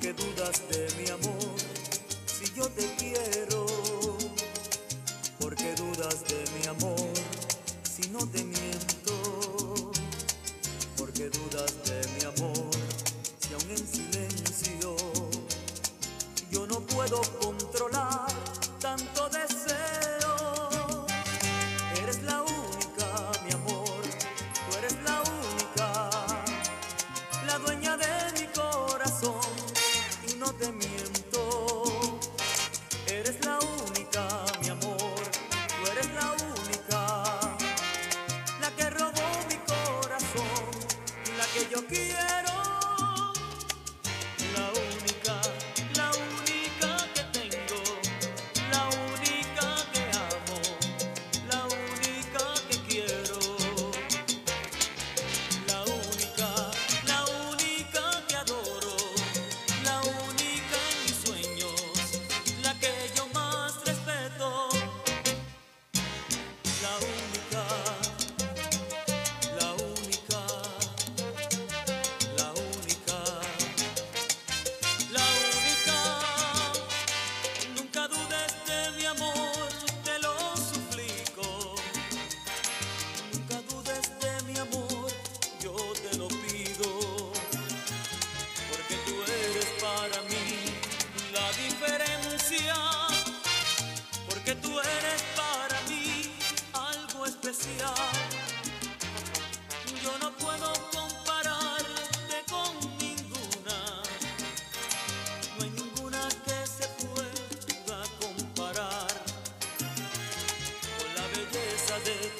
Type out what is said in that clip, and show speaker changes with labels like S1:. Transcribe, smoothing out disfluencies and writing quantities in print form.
S1: qué dudas de mi amor si yo te quiero? ¿Por qué dudas de mi amor si no te miento? ¿Por qué dudas de mi amor si aún en silencio yo no puedo controlar tanto deseo? Eres la única, mi amor, tú eres la única, la dueña de mi corazón, y no te miento. Eres la única, mi amor, tú eres la única, la que robó mi corazón, la que yo quiero, la única que tengo, la única que amo, la única que quiero, la única que adoro, la única en mis sueños, la que yo más respeto, la única, la única, la única, la única. Nunca dudes de mi amor, te lo suplico. Nunca dudes de mi amor, yo te lo pido. Porque tú eres para mí la diferencia. Porque tú eres para mí algo especial. Yo no puedo compararte con ninguna. No hay ninguna que se pueda comparar con la belleza de